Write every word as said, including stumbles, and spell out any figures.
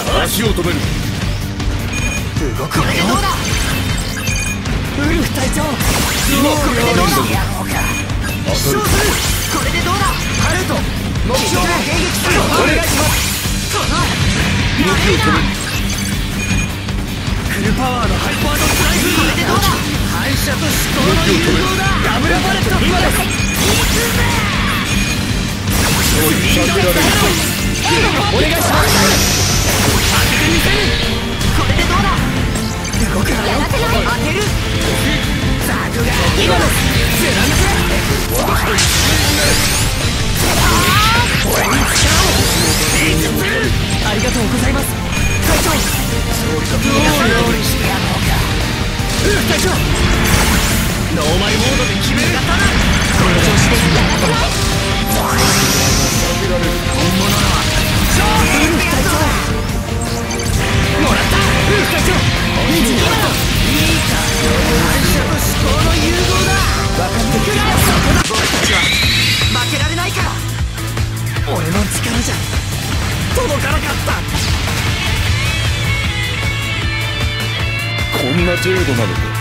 足を止める。 動く。これでどうだ。ウルフ隊長、もうこれでどうだ。一生する。これでどうだ。ハルト、目標を迎撃する。お願いします。動きを止める。フルパワーのハイパードスライフ。これでどうだ。反射と思考の融合だ。ダブルバレット。今です。お願いします。当ててみせる。これでどうだ。動くなよ。当てる。ザクが今です。貫く。俺に力を。ありがとうございます。隊長。料理してやろうか。ウルフ隊長。ノーマルモードで決める。この調子でやらせない。本物のは超ウルフ隊長。もらった。ウルフ隊長。にじゅうはちだ。いいか。反射と思考の融合だ。分かってくれよ。そこだ。俺たちは負けられないから。俺の力じゃ届かなかった。 こんな程度なのか。